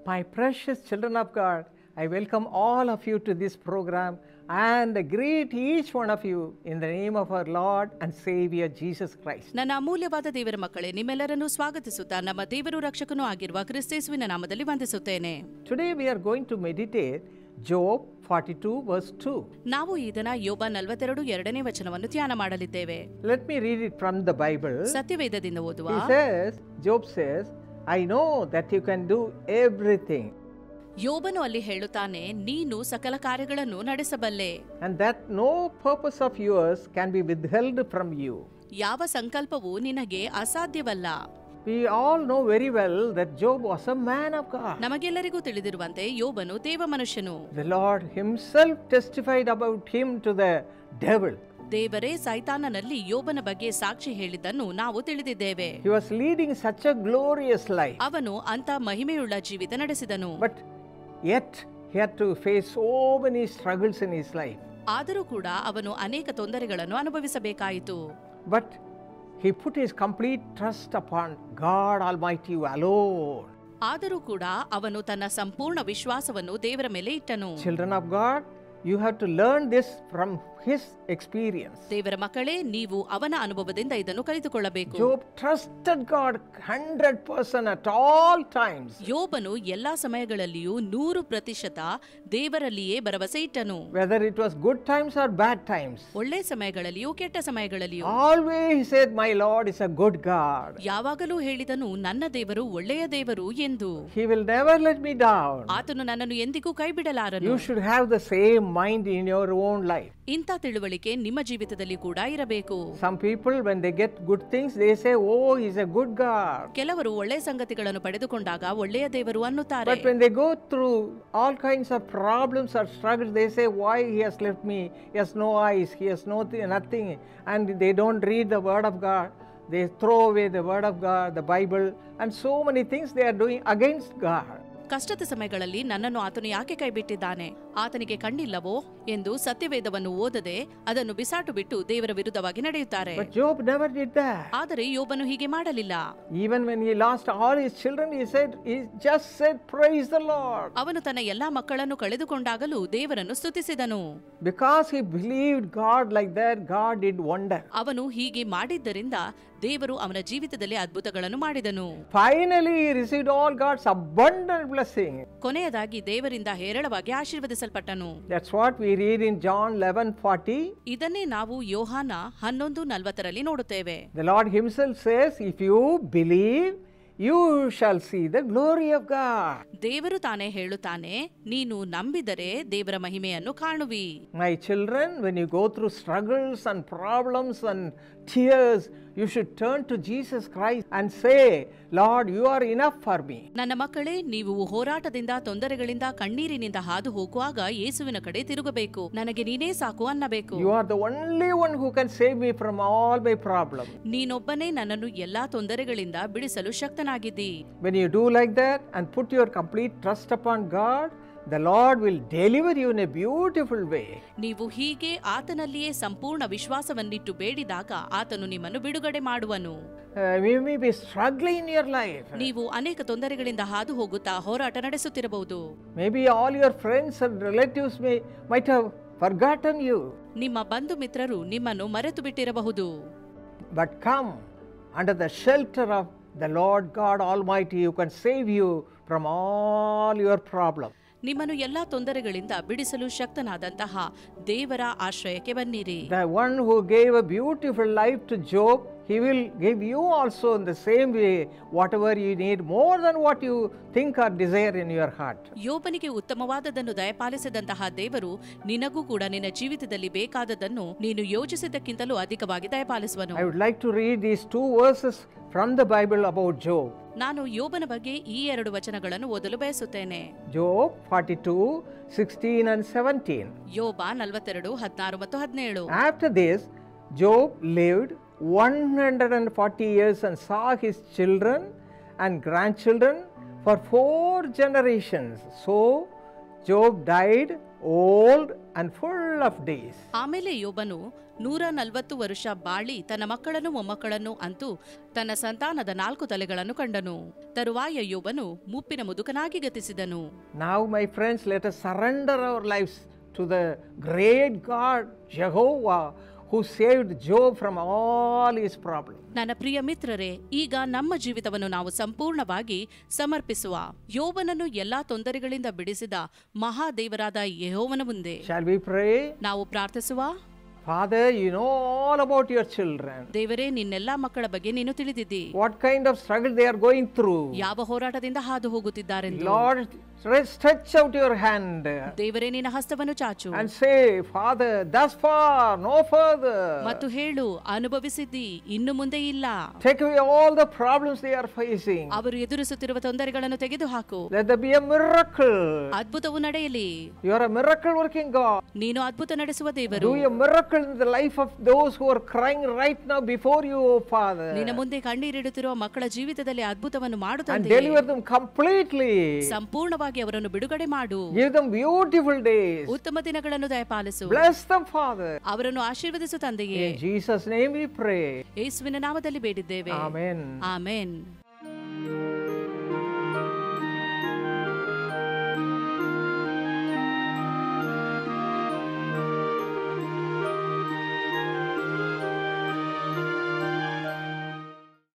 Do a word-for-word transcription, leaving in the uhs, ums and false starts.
My precious children of God, I welcome all of you to this program and greet each one of you in the name of our Lord and Savior Jesus Christ. ನನ್ನ ಅಮೂಲ್ಯವಾದ ದೇವರ ಮಕ್ಕಳೇ, ನಿಮ್ಮೆಲ್ಲರನ್ನು ಸ್ವಾಗತಿಸುತ್ತಾ ನಮ್ಮ ದೇವರು ರಕ್ಷಕನೂ ಆಗಿರುವ ಕ್ರಿಸ್ತೇಸುವಿನ ನಾಮದಲ್ಲಿ ವಂದಿಸುತ್ತೇನೆ. Today we are going to meditate Job forty-two verse two. ನಾವು ಈ ದಿನ ಯೋಬ ನಲವತ್ತೆರಡು ಎರಡನೇ ವಚನವನ್ನು ಧ್ಯಾನ ಮಾಡಲಿದ್ದೇವೆ. Let me read it from the Bible. ಸತ್ಯವೇದದಿಂದ ಓದುವ. He says, Job says, I know that you can do everything. ಯೋಬನು ಅಲ್ಲಿ ಹೇಳುತ್ತಾನೆ, ನೀನು ಸಕಲ ಕಾರ್ಯಗಳನ್ನು ನಡೆಸಬಲ್ಲೆ. And that no purpose of yours can be withheld from you. ಯಾವ ಸಂಕಲ್ಪವೂ ನಿನಗೆ ಅಸಾಧ್ಯವಲ್ಲ. We all know very well that Job was a man of God. ನಮಗೆಲ್ಲರಿಗೂ ತಿಳಿದಿರುವಂತೆ ಯೋಬನು ದೇವ ಮನುಷ್ಯನು. The Lord himself testified about him to the devil. ದೇವರೇ ಸೈತಾನನಲ್ಲಿ ಯೋಬನ ಬಗ್ಗೆ ಸಾಕ್ಷಿ ಹೇಳಿದ್ದನ್ನು ನಾವು ತಿಳಿದಿದ್ದೇವೆ. He was leading such a glorious life. ಅವನು ಅಂತ ಮಹಿಮೆಯುಳ್ಳ ಜೀವಿತ ನಡೆಸಿದನು. But yet he had to face so many struggles in his life. ಆದರೂ ಕೂಡ ಅವನು ಅನೇಕ ತೊಂದರೆಗಳನ್ನು ಅನುಭವಿಸಬೇಕಾಯಿತು. But he put his complete trust upon God Almighty alone. ಆದರೂ ಕೂಡ ಅವನು ತನ್ನ ಸಂಪೂರ್ಣ ವಿಶ್ವಾಸವನ್ನು ದೇವರ ಮೇಲೆ ಇಟ್ಟನು. Children of God, you have to learn this from his experience. ದೇವರ ಮಕ್ಕಳೇ, ನೀವು ಅವನ ಅನುಭವದಿಂದ ಇದನ್ನು ಕಲಿತುಕೊಳ್ಳಬೇಕು. Job trusted God one hundred percent at all times. ಯೋಬನು ಎಲ್ಲಾ ಸಮಯಗಳಲ್ಲಿಯೂ ನೂರು ಪ್ರತಿಶತ ದೇವರಲ್ಲಿಯೇ ಭರವಸೆ ಇಟ್ಟನು. Whether it was good times or bad times. ಒಳ್ಳೆ ಸಮಯಗಳಲ್ಲಿಯೂ ಕೆಟ್ಟ ಸಮಯಗಳಲ್ಲಿಯೂ. Always he said, my Lord is a good God. ಯಾವಾಗಲೂ ಹೇಳಿದನು, ನನ್ನ ದೇವರು ಒಳ್ಳೆಯ ದೇವರು ಎಂದು. He will never let me down. ಆತನು ನನ್ನನ್ನು ಎಂದಿಗೂ ಕೈ ಬಿಡಲಾರನು. You should have the same mind in your own life. ಇಂಥ ತಿಳುವಳಿಕೆ ನಿಮ್ಮ ಜೀವಿತದಲ್ಲಿ ಕೂಡ ಇರಬೇಕು. Some people when they get good things they say, oh, he's a good God. ಕೆಲವರು ಒಳ್ಳೆಯ ಸಂಗತಿಗಳನ್ನು ಪಡೆದುಕೊಂಡಾಗ ಒಳ್ಳೆಯ ದೇವರು ಅನ್ನುತ್ತಾರೆ. But when they go through all kinds of problems or struggles, they say, why he has left me? He has no eyes, he has no th- nothing, and they don't read the word of God. They throw away the word of God, the Bible, and so many things they are doing against God. ಕಷ್ಟದ ಸಮಯಗಳಲ್ಲಿ ನನ್ನನ್ನು ಆತನು ಯಾಕೆ ಕೈಬಿಟ್ಟಿದ್ದಾನೆ, ಆತನಿಗೆ ಕಣ್ಣಿಲ್ಲವೋ ಎಂದು ಸತ್ಯವೇದವನ್ನು ಓದದೆ ಅದನ್ನು ಬಿಸಾಟು ಬಿಟ್ಟು ದೇವರ ವಿರುದ್ಧವಾಗಿ ನಡೆಯುತ್ತಾರೆ. But Job never did that. ಆದರೆ ಯೋಬನು ಹೀಗೆ ಮಾಡಲಿಲ್ಲ. Even when he lost all his children, he said, he just said, praise the Lord. ಅವನು ತನ್ನ ಎಲ್ಲಾ ಮಕ್ಕಳನ್ನು ಕಳೆದುಕೊಂಡಾಗಲೂ ದೇವರನ್ನು ಸ್ತುತಿಸಿದನು. Because he believed God like that, God did wonder. ಅವನು ಹೀಗೆ ಮಾಡಿದ್ದರಿಂದ ದೇವರು ಅವನ ಜೀವಿತದಲ್ಲಿ ಅದ್ಭುತಗಳನ್ನು ಮಾಡಿದನು. Finally he received all God's abundant blessing. ಕೊನೆಯದಾಗಿ ದೇವರಿಂದ ಹೇರಳವಾಗಿ ಆಶೀರ್ವದಿಸಲ್ಪಟ್ಟನು. That's what we read in John eleven forty. ಇದನ್ನೇ ನಾವು ಯೋಹಾನ ಹನ್ನೊಂದು ನಲವತ್ತರಲ್ಲಿ ನೋಡುತ್ತೇವೆ. The Lord himself says, if you believe, you shall see the glory of God. ದೇವರು ತಾನೇ ಹೇಳುತ್ತಾನೆ, ನೀನು ನಂಬಿದರೆ ದೇವರ ಮಹಿಮೆಯನ್ನು ಕಾಣುವಿ. My children, when you go through struggles and problems and tears, you should turn to Jesus Christ and say, Lord, you are enough for me. ನನ್ನ ಮಕ್ಕಳೇ, ನೀವು ಹೋರಾಟದಿಂದ ತೊಂದರೆಗಳಿಂದ ಕಣ್ಣೀರಿನಿಂದ ಹಾದು ಹೋಗುವಾಗ ಯೇಸುವಿನ ಕಡೆ ತಿರುಗಬೇಕು. ನನಗೆ ನೀನೇ ಸಾಕು ಅನ್ನಬೇಕು. You are the only one who can save me from all my problems. ನೀನೊಬ್ಬನೇ ನನ್ನನ್ನು ಎಲ್ಲಾ ತೊಂದರೆಗಳಿಂದ ಬಿಡಿಸಲು ಶಕ್ತನಾಗಿದ್ದಿ. When you do like that and put your complete trust upon God, the Lord will deliver you in a beautiful way. ನೀವು ಹೀಗೆ ಆತನಲ್ಲಿಯೇ ಸಂಪೂರ್ಣ ವಿಶ್ವಾಸವನ್ನಿಟ್ಟು ಬೇಡಿದಾಗ ಆತನು ನಿಮ್ಮನ್ನು ಬಿಡುಗಡೆ ಮಾಡುವನು. Uh, you may be struggling in your life. ನೀವು ಅನೇಕ ತೊಂದರೆಗಳಿಂದ ಹಾದು ಹೋಗುತ್ತಾ ಹೋರಾಟ ನಡೆಸುತ್ತಿರಬಹುದು. Maybe all your friends and relatives may might have forgotten you. ನಿಮ್ಮ ಬಂಧು ಮಿತ್ರರು ನಿಮ್ಮನ್ನು ಮರೆತು ಬಿಟ್ಟಿರಬಹುದು. But come under the shelter of the Lord God Almighty, who can save you from all your problems. ನಿಮ್ಮನ್ನು ಎಲ್ಲಾ ತೊಂದರೆಗಳಿಂದ ಬಿಡಿಸಲು ಶಕ್ತನಾದಂತಹ ದೇವರ ಆಶ್ರಯಕ್ಕೆ ಬನ್ನಿರಿ. The one who gave a beautiful life to Job, he will give you also in the same way whatever you need, more than what you think or desire in your heart. ಯೋಬನಿಗೆ ಉತ್ತಮವಾದದನ್ನು ದಯಪಾಲಿಸಿದಂತಹ ದೇವರು ನಿನಗೂ ಕೂಡ ನಿನ್ನ ಜೀವಿತದಲ್ಲಿ ಬೇಕಾದದನ್ನು ನೀನು ಯೋಚಿಸಿದ್ದಕ್ಕಿಂತಲೂ ಅಧಿಕವಾಗಿ ದಯಪಾಲಿಸುವನು. I would like to read these two verses from the Bible about Job. ನಾನು ಯೋಬನ ಬಗ್ಗೆ ಈ ಎರಡು ವಚನಗಳನ್ನು ಓದಲು ಬಯಸುತ್ತೇನೆ. Job forty-two sixteen and seventeen. ಯೋಬ ನಲವತ್ತೆರಡು ಹದಿನಾರು ಮತ್ತು ಹದಿನೇಳು. After this, Job lived one hundred forty years and saw his children and grandchildren for four generations. So Job died old and full of days. ಆಮೇಲೆ ಯೋಬನು ನೂರ ನಲವತ್ತು ವರುಷ ಬಾಳಿ ತನ್ನ ಮಕ್ಕಳನ್ನು ಮೊಮ್ಮಕ್ಕಳನ್ನು ಅಂತೂ ತನ್ನ ಸಂತಾನದ ನಾಲ್ಕು ತಲೆಗಳನ್ನು ಕಂಡನು. ತರುವಾಯ ಯೋಬನು ಮುಪ್ಪಿನ ಮುದುಕನಾಗಿ ಗತಿಸಿದನು. Now, my friends, let us surrender our lives to the great God, Jehovah, who saved Job from all his problems. ನನ್ನ ಪ್ರಿಯ ಮಿತ್ರರೇ, ಈಗ ನಮ್ಮ ಜೀವಿತವನ್ನು ನಾವು ಸಂಪೂರ್ಣವಾಗಿ ಸಮರ್ಪಿಸುವ, ಯೋಬನನ್ನು ಎಲ್ಲಾ ತೊಂದರೆಗಳಿಂದ ಬಿಡಿಸಿದ ಮಹಾದೇವರಾದ ಯೆಹೋವನ ಮುಂದೆ Shall we pray? ನಾವು ಪ್ರಾರ್ಥಿಸುವ. Father, you know all about your children. ದೇವರೇ, ನಿನ್ನೆಲ್ಲಾ ಮಕ್ಕಳ ಬಗ್ಗೆ ನೀನು ತಿಳಿದಿದ್ದಿ. What kind of struggle they are going through. ಯಾವ ಹೋರಾಟದಿಂದ ಹಾದು ಹೋಗುತ್ತಿದ್ದಾರೆಂದು. Lord, stretch out your hand. ದೇವರೇ, ನಿನ್ನ ಹಸ್ತವನ್ನು ಚಾಚು. And say, Father, thus far, no further. ಮತ್ತು ಹೇಳು, ಅನುಭವಿಸಿದ್ದಿ, ಇನ್ನು ಮುಂದೆ ಇಲ್ಲ. Take away all the problems they are facing. ಅವರು ಎದುರಿಸುತ್ತಿರುವ ತೊಂದರೆಗಳನ್ನು ತೆಗೆದುಹಾಕು. Let there be a miracle. ಅದ್ಭುತವು ನಡೆಯಲಿ. You are a miracle working God. ನೀನು ಅದ್ಭುತ ನಡೆಸುವ ದೇವರು. Do a miracle in the life of those who are crying right now before you, O Father. ನಿನ್ನ ಮುಂದೆ ಕಣ್ಣೀರಿಡುತ್ತಿರುವ ಮಕ್ಕಳ ಜೀವಿತದಲ್ಲಿ ಅದ್ಭುತವನ್ನು ಮಾಡು And ತಂದೆಯೇ. deliver them completely. ಸಂಪೂರ್ಣವಾಗಿ ಅವರನ್ನು ಬಿಡುಗಡೆ ಮಾಡು. Give them beautiful days. ಉತ್ತಮ ದಿನಗಳನ್ನು ದಯಪಾಲಿಸು. Bless them, Father. ಅವರನ್ನು ಆಶೀರ್ವದಿಸು ತಂದೆಯೇ. In Jesus' name we pray. ಯೇಸುವಿನ ನಾಮದಲ್ಲಿ ಬೇಡಿದ್ದೇವೆ. Amen. ಆಮೆನ್.